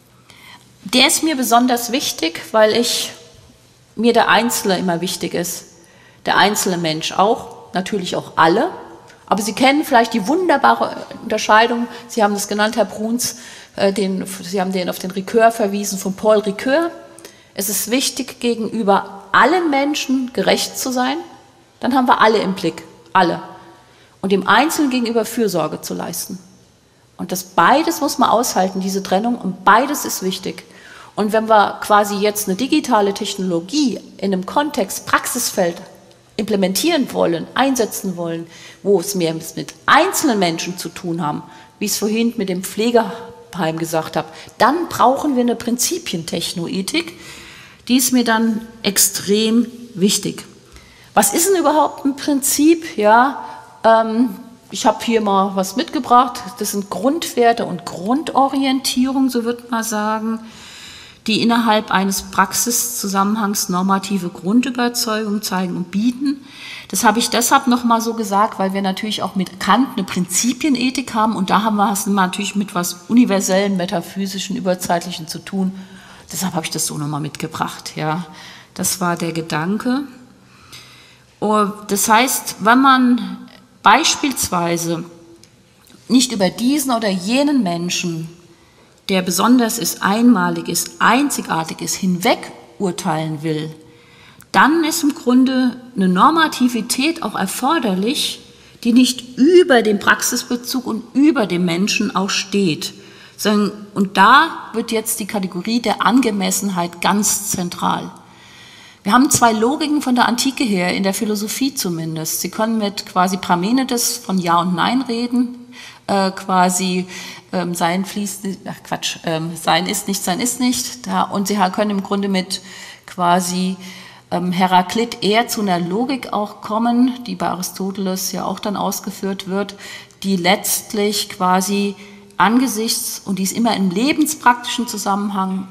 A: Der ist mir besonders wichtig, weil ich, mir der Einzelne immer wichtig ist. Der einzelne Mensch auch, natürlich auch alle. Aber Sie kennen vielleicht die wunderbare Unterscheidung, Sie haben das genannt, Herr Bruns, äh, den, Sie haben den auf den Ricoeur verwiesen, von Paul Ricoeur. Es ist wichtig, gegenüber allen Menschen gerecht zu sein. Dann haben wir alle im Blick, alle. Und dem Einzelnen gegenüber Fürsorge zu leisten. Und das beides muss man aushalten, diese Trennung, und beides ist wichtig. Und wenn wir quasi jetzt eine digitale Technologie in einem Kontext, Praxisfeld implementieren wollen, einsetzen wollen, wo es mehr mit einzelnen Menschen zu tun haben, wie ich es vorhin mit dem Pflegeheim gesagt habe, dann brauchen wir eine Prinzipientechnoethik, die ist mir dann extrem wichtig. Was ist denn überhaupt ein Prinzip? Ja, ähm, ich habe hier mal was mitgebracht, das sind Grundwerte und Grundorientierung, so würde man sagen, die innerhalb eines Praxiszusammenhangs normative Grundüberzeugungen zeigen und bieten. Das habe ich deshalb nochmal so gesagt, weil wir natürlich auch mit Kant eine Prinzipienethik haben und da haben wir es natürlich mit was universellen, metaphysischen, überzeitlichen zu tun. Deshalb habe ich das so nochmal mitgebracht. Ja. Das war der Gedanke. Das heißt, wenn man beispielsweise nicht über diesen oder jenen Menschen, der besonders ist, einmalig ist, einzigartig ist, hinweg urteilen will, dann ist im Grunde eine Normativität auch erforderlich, die nicht über dem Praxisbezug und über dem Menschen auch steht. Und da wird jetzt die Kategorie der Angemessenheit ganz zentral. Wir haben zwei Logiken von der Antike her, in der Philosophie zumindest. Sie können mit quasi Parmenides von Ja und Nein reden, äh, quasi ähm, Sein fließt, ach Quatsch, ähm, Sein ist nicht, Sein ist nicht. Da, und Sie können im Grunde mit quasi ähm, Heraklit eher zu einer Logik auch kommen, die bei Aristoteles ja auch dann ausgeführt wird, die letztlich quasi angesichts, und die ist immer im lebenspraktischen Zusammenhang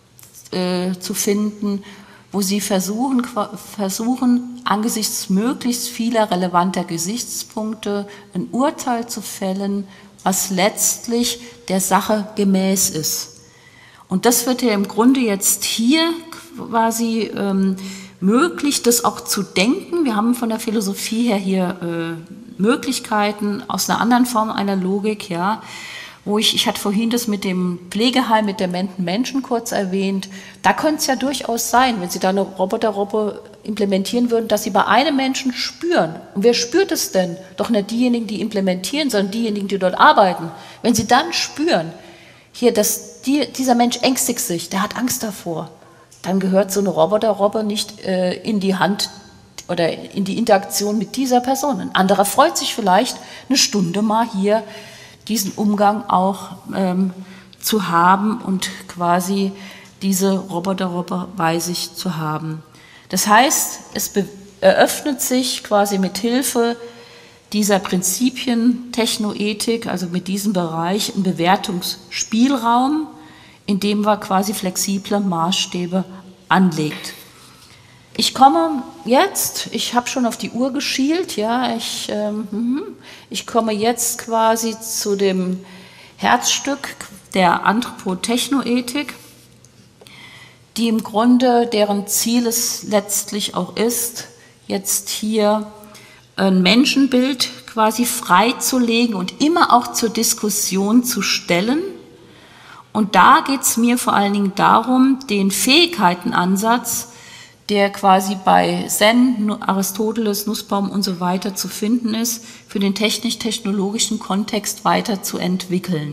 A: äh, zu finden, wo sie versuchen, versuchen, angesichts möglichst vieler relevanter Gesichtspunkte ein Urteil zu fällen, was letztlich der Sache gemäß ist. Und das wird ja im Grunde jetzt hier quasi ähm, möglich, das auch zu denken. Wir haben von der Philosophie her hier äh, Möglichkeiten aus einer anderen Form einer Logik, ja, wo ich, ich hatte vorhin das mit dem Pflegeheim, mit dementen Menschen kurz erwähnt, da könnte es ja durchaus sein, wenn Sie da eine Roboterroboter implementieren würden, dass Sie bei einem Menschen spüren. Und wer spürt es denn? Doch nicht diejenigen, die implementieren, sondern diejenigen, die dort arbeiten. Wenn Sie dann spüren, hier, dass die, dieser Mensch ängstigt sich, der hat Angst davor, dann gehört so eine Roboterroboter nicht äh, in die Hand oder in die Interaktion mit dieser Person. Ein anderer freut sich vielleicht, eine Stunde mal hier diesen Umgang auch ähm, zu haben und quasi diese Roboter-Roboter bei sich zu haben. Das heißt, es eröffnet sich quasi mit Hilfe dieser Prinzipien Technoethik, also mit diesem Bereich, ein Bewertungsspielraum, in dem man quasi flexible Maßstäbe anlegt. Ich komme jetzt, ich habe schon auf die Uhr geschielt, ja, ich, ähm, ich komme jetzt quasi zu dem Herzstück der Anthropotechnoethik, die im Grunde, deren Ziel es letztlich auch ist, jetzt hier ein Menschenbild quasi freizulegen und immer auch zur Diskussion zu stellen. Und da geht es mir vor allen Dingen darum, den Fähigkeitenansatz, der quasi bei Zen, Aristoteles, Nussbaum und so weiter zu finden ist, für den technisch-technologischen Kontext weiterzuentwickeln.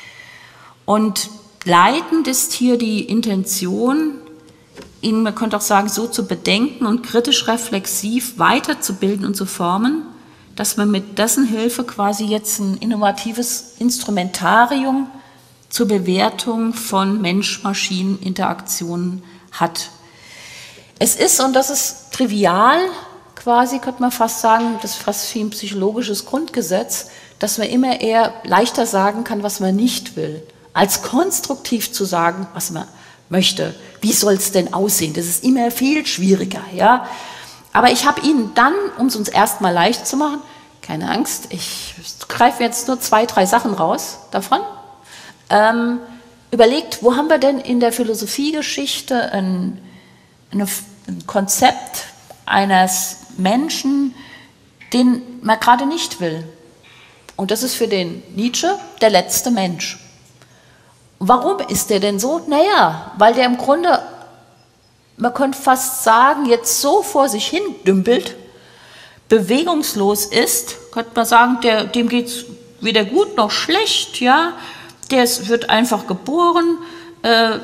A: Und leitend ist hier die Intention, ihn, man könnte auch sagen, so zu bedenken und kritisch-reflexiv weiterzubilden und zu formen, dass man mit dessen Hilfe quasi jetzt ein innovatives Instrumentarium zur Bewertung von Mensch-Maschinen-Interaktionen hat. Es ist, und das ist trivial, quasi könnte man fast sagen, das ist fast wie ein psychologisches Grundgesetz, dass man immer eher leichter sagen kann, was man nicht will, als konstruktiv zu sagen, was man möchte. Wie soll es denn aussehen? Das ist immer viel schwieriger. Ja? Aber ich habe Ihnen dann, um es uns erstmal leicht zu machen, keine Angst, ich greife jetzt nur zwei, drei Sachen raus davon, ähm, überlegt, wo haben wir denn in der Philosophiegeschichte ein ein Konzept eines Menschen, den man gerade nicht will. Und das ist für den Nietzsche der letzte Mensch. Warum ist der denn so? Naja, weil der im Grunde, man könnte fast sagen, jetzt so vor sich hin dümpelt, bewegungslos ist, könnte man sagen, der, dem geht es weder gut noch schlecht, ja, der ist, wird einfach geboren, äh,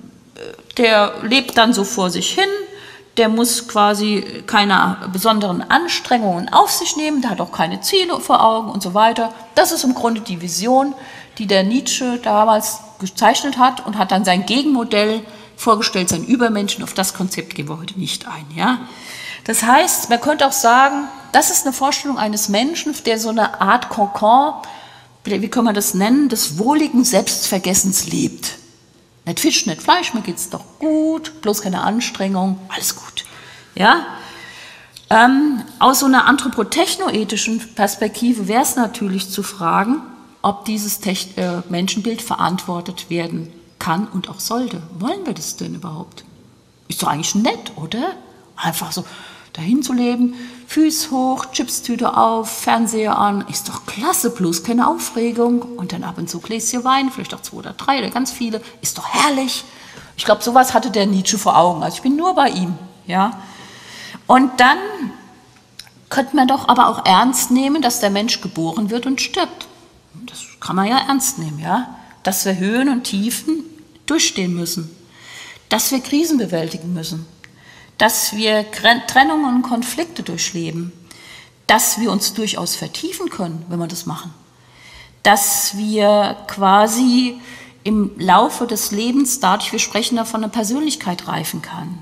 A: der lebt dann so vor sich hin, der muss quasi keine besonderen Anstrengungen auf sich nehmen, der hat auch keine Ziele vor Augen und so weiter. Das ist im Grunde die Vision, die der Nietzsche damals gezeichnet hat und hat dann sein Gegenmodell vorgestellt, sein Übermenschen. Auf das Konzept gehen wir heute nicht ein. Ja? Das heißt, man könnte auch sagen, das ist eine Vorstellung eines Menschen, der so eine Art Kokon, wie kann man das nennen, des wohligen Selbstvergessens lebt. Nicht Fisch, nicht Fleisch, mir geht es doch gut, bloß keine Anstrengung, alles gut. Ja? Ähm, aus so einer anthropotechnoethischen Perspektive wäre es natürlich zu fragen, ob dieses Tech äh, Menschenbild verantwortet werden kann und auch sollte. Wollen wir das denn überhaupt? Ist doch eigentlich nett, oder? Einfach so dahin zu leben, Füße hoch, Chipstüte auf, Fernseher an, ist doch klasse, bloß keine Aufregung und dann ab und zu Gläschen Wein, vielleicht auch zwei oder drei oder ganz viele, ist doch herrlich. Ich glaube, sowas hatte der Nietzsche vor Augen, also ich bin nur bei ihm. Ja? Und dann könnte man doch aber auch ernst nehmen, dass der Mensch geboren wird und stirbt. Das kann man ja ernst nehmen, ja? Dass wir Höhen und Tiefen durchstehen müssen, dass wir Krisen bewältigen müssen, dass wir Trennungen und Konflikte durchleben, dass wir uns durchaus vertiefen können, wenn wir das machen, dass wir quasi im Laufe des Lebens, dadurch, wir sprechen davon, eine Persönlichkeit reifen kann.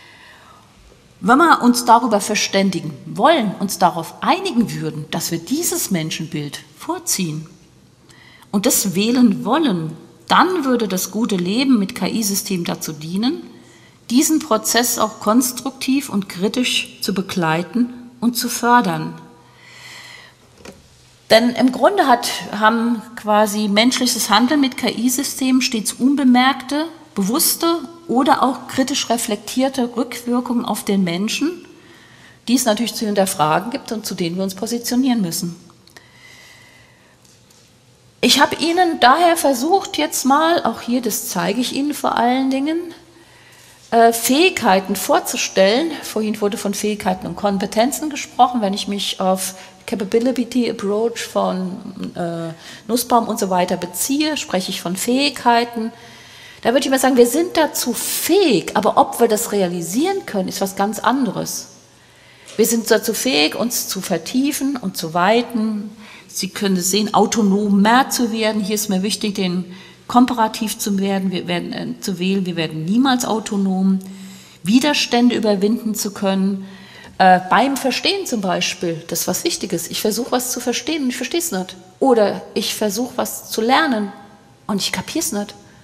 A: Wenn wir uns darüber verständigen wollen, uns darauf einigen würden, dass wir dieses Menschenbild vorziehen und das wählen wollen, dann würde das gute Leben mit K I-Systemen dazu dienen, diesen Prozess auch konstruktiv und kritisch zu begleiten und zu fördern. Denn im Grunde hat, haben quasi menschliches Handeln mit K I-Systemen stets unbemerkte, bewusste oder auch kritisch reflektierte Rückwirkungen auf den Menschen, die es natürlich zu hinterfragen gibt und zu denen wir uns positionieren müssen. Ich habe Ihnen daher versucht, jetzt mal, auch hier, das zeige ich Ihnen vor allen Dingen, Fähigkeiten vorzustellen. Vorhin wurde von Fähigkeiten und Kompetenzen gesprochen. Wenn ich mich auf Capability Approach von äh, Nussbaum und so weiter beziehe, spreche ich von Fähigkeiten. Da würde ich mal sagen, wir sind dazu fähig, aber ob wir das realisieren können, ist was ganz anderes. Wir sind dazu fähig, uns zu vertiefen und zu weiten. Sie können es sehen, autonom mehr zu werden. Hier ist mir wichtig, den komparativ zu werden, wir werden äh, zu wählen, wir werden niemals autonom, Widerstände überwinden zu können, äh, beim Verstehen zum Beispiel, das ist was Wichtiges, ich versuche was zu verstehen und ich verstehe es nicht, oder ich versuche was zu lernen und ich kapiere es nicht,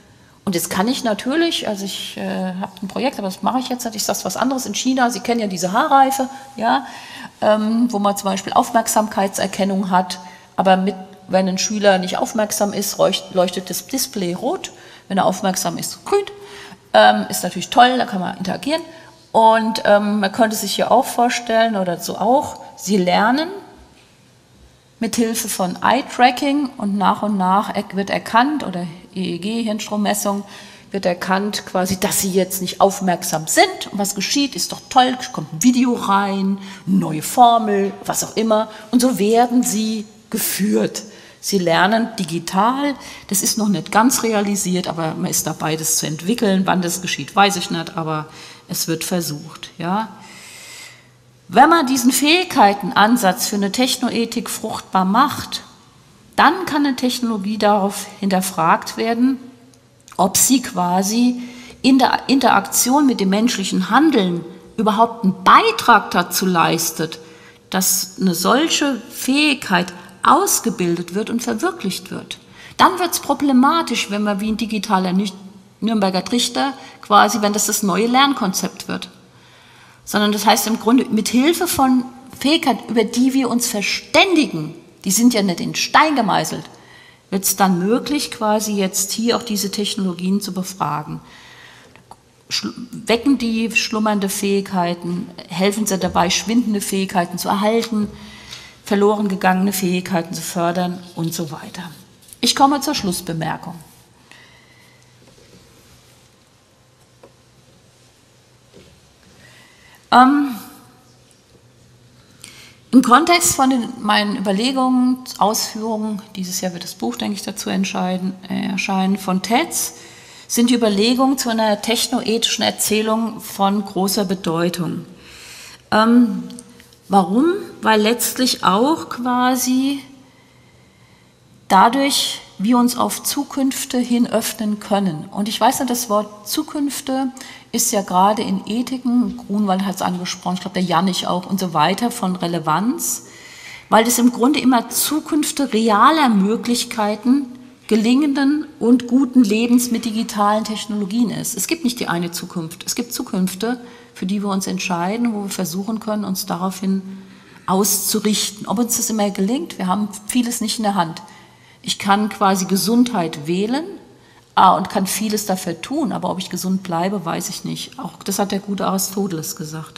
A: Und jetzt kann ich natürlich, also ich äh, habe ein Projekt, aber das mache ich jetzt nicht, ich sage was anderes in China, Sie kennen ja diese Haarreife, ja, ähm, wo man zum Beispiel Aufmerksamkeitserkennung hat, aber mit, wenn ein Schüler nicht aufmerksam ist, leuchtet das Display rot, wenn er aufmerksam ist, grün, ähm, ist natürlich toll, da kann man interagieren. Und ähm, man könnte sich hier auch vorstellen, oder so auch, Sie lernen mit Hilfe von Eye-Tracking und nach und nach wird erkannt, oder E E G, Hirnstrommessung, wird erkannt quasi, dass Sie jetzt nicht aufmerksam sind. Und was geschieht, ist doch toll, kommt ein Video rein, neue Formel, was auch immer. Und so werden Sie geführt. Sie lernen digital, das ist noch nicht ganz realisiert, aber man ist dabei, das zu entwickeln. Wann das geschieht, weiß ich nicht, aber es wird versucht. Ja. Wenn man diesen Fähigkeitenansatz für eine Technoethik fruchtbar macht, dann kann eine Technologie darauf hinterfragt werden, ob sie quasi in der Interaktion mit dem menschlichen Handeln überhaupt einen Beitrag dazu leistet, dass eine solche Fähigkeit ausgebildet wird und verwirklicht wird. Dann wird es problematisch, wenn man wie ein digitaler Nürnberger Trichter quasi, wenn das das neue Lernkonzept wird. Sondern das heißt im Grunde, mit Hilfe von Fähigkeiten, über die wir uns verständigen, die sind ja nicht in Stein gemeißelt, wird es dann möglich, quasi jetzt hier auch diese Technologien zu befragen. Wecken die schlummernde Fähigkeiten, helfen sie dabei, schwindende Fähigkeiten zu erhalten, verloren gegangene Fähigkeiten zu fördern und so weiter. Ich komme zur Schlussbemerkung. Ähm, Im Kontext von den, meinen Überlegungen, Ausführungen, dieses Jahr wird das Buch, denke ich, dazu entscheiden, äh, erscheinen, von T E D S, sind die Überlegungen zu einer technoethischen Erzählung von großer Bedeutung. Ähm, warum? Weil letztlich auch quasi dadurch wir uns auf Zukünfte hin öffnen können. Und ich weiß nicht, das Wort Zukünfte ist ja gerade in Ethiken, Grunwald hat es angesprochen, ich glaube der Janich auch und so weiter, von Relevanz, weil das im Grunde immer Zukünfte realer Möglichkeiten gelingenden und guten Lebens mit digitalen Technologien ist. Es gibt nicht die eine Zukunft, es gibt Zukünfte, für die wir uns entscheiden, wo wir versuchen können, uns daraufhin auszurichten. Ob uns das immer gelingt, wir haben vieles nicht in der Hand. Ich kann quasi Gesundheit wählen ah, und kann vieles dafür tun, aber ob ich gesund bleibe, weiß ich nicht. Auch das hat der gute Aristoteles gesagt.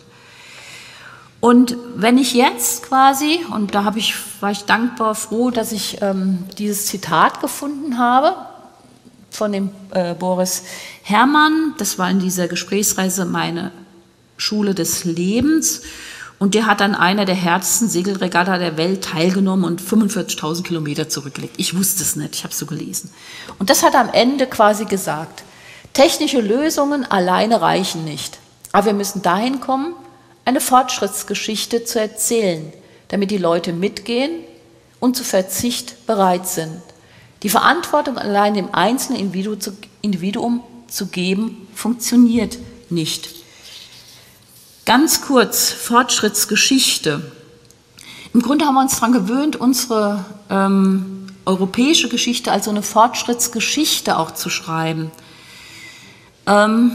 A: Und wenn ich jetzt quasi, und da habe ich, war ich dankbar, froh, dass ich ähm, dieses Zitat gefunden habe von dem äh, Boris Herrmann, das war in dieser Gesprächsreise meine Schule des Lebens, und der hat an einer der härtesten Segelregatta der Welt teilgenommen und fünfundvierzigtausend Kilometer zurückgelegt. Ich wusste es nicht, ich habe es so gelesen. Und das hat er am Ende quasi gesagt, technische Lösungen alleine reichen nicht, aber wir müssen dahin kommen, eine Fortschrittsgeschichte zu erzählen, damit die Leute mitgehen und zu Verzicht bereit sind. Die Verantwortung allein dem einzelnen Individuum zu geben, funktioniert nicht. Ganz kurz, Fortschrittsgeschichte. Im Grunde haben wir uns daran gewöhnt, unsere ähm, europäische Geschichte als so eine Fortschrittsgeschichte auch zu schreiben. Ähm,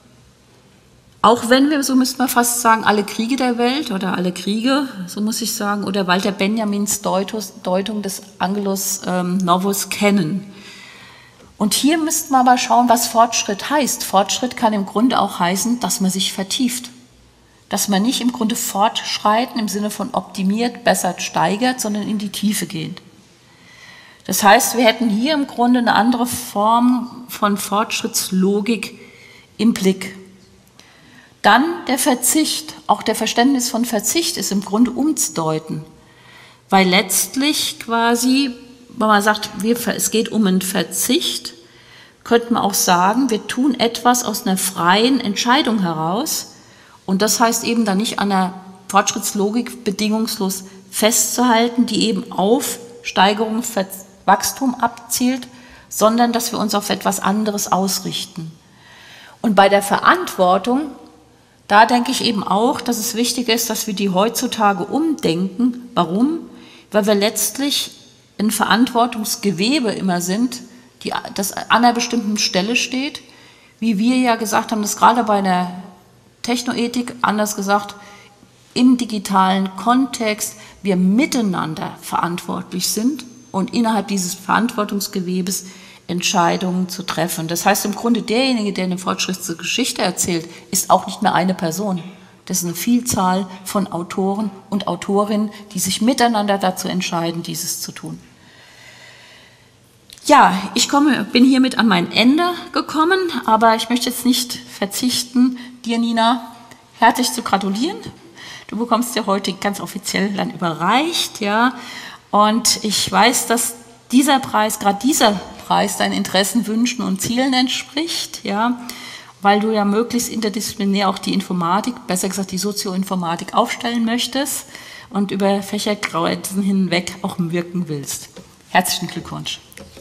A: auch wenn wir, so müsste man fast sagen, alle Kriege der Welt oder alle Kriege, so muss ich sagen, oder Walter Benjamins Deutus, Deutung des Angelus ähm, Novus kennen. Und hier müsste man aber schauen, was Fortschritt heißt. Fortschritt kann im Grunde auch heißen, dass man sich vertieft. Dass man nicht im Grunde fortschreiten im Sinne von optimiert, bessert, steigert, sondern in die Tiefe geht. Das heißt, wir hätten hier im Grunde eine andere Form von Fortschrittslogik im Blick. Dann der Verzicht, auch der Verständnis von Verzicht ist im Grunde umzudeuten, weil letztlich quasi, wenn man sagt, wir, es geht um einen Verzicht, könnte man auch sagen, wir tun etwas aus einer freien Entscheidung heraus. Und das heißt eben dann nicht an der Fortschrittslogik bedingungslos festzuhalten, die eben auf Steigerung, Wachstum abzielt, sondern dass wir uns auf etwas anderes ausrichten. Und bei der Verantwortung, da denke ich eben auch, dass es wichtig ist, dass wir die heutzutage umdenken. Warum? Weil wir letztlich ein Verantwortungsgewebe immer sind, die, das an einer bestimmten Stelle steht, wie wir ja gesagt haben, dass gerade bei der Technoethik, anders gesagt, im digitalen Kontext wir miteinander verantwortlich sind und innerhalb dieses Verantwortungsgewebes Entscheidungen zu treffen. Das heißt im Grunde, derjenige, der eine Fortschrittsgeschichte erzählt, ist auch nicht mehr eine Person. Das ist eine Vielzahl von Autoren und Autorinnen, die sich miteinander dazu entscheiden, dieses zu tun. Ja, ich komme, bin hiermit an mein Ende gekommen, aber ich möchte jetzt nicht verzichten, dir, Nina, herzlich zu gratulieren. Du bekommst ja heute ganz offiziell dann überreicht, ja. Und ich weiß, dass dieser Preis, gerade dieser Preis, deinen Interessen, Wünschen und Zielen entspricht, ja, weil du ja möglichst interdisziplinär auch die Informatik, besser gesagt die Sozioinformatik aufstellen möchtest und über Fächergrenzen hinweg auch wirken willst. Herzlichen Glückwunsch.